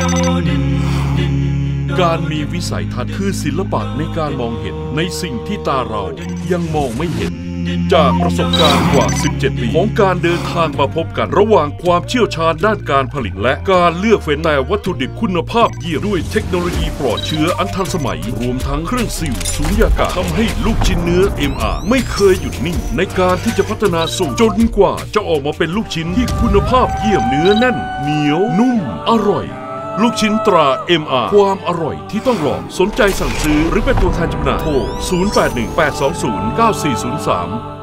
การมีวิสัยทัศน์คือศิลปะในการมองเห็นในสิ่งที่ตาเรายังมองไม่เห็นจากประสบการณ์กว่า 17 ปีของการเดินทางมาพบกันระหว่างความเชี่ยวชาญด้านการผลิตและการเลือกเฟ้นแต่วัตถุดิบคุณภาพเยี่ยมด้วยเทคโนโลยีปลอดเชื้ออันทันสมัยรวมทั้งเครื่องซีลสุญญากาศทำให้ลูกชิ้นเนื้อ MR ไม่เคยหยุดนิ่งในการที่จะพัฒนาสู่จนกว่าจะออกมาเป็นลูกชิ้นที่คุณภาพเยี่ยมเนื้อแน่นเหนียวนุ่มอร่อยลูกชิ้นตรา MR ความอร่อยที่ต้องลองสนใจสั่งซื้อหรือเป็นตัวแทนจำหน่ายโทร 0818209403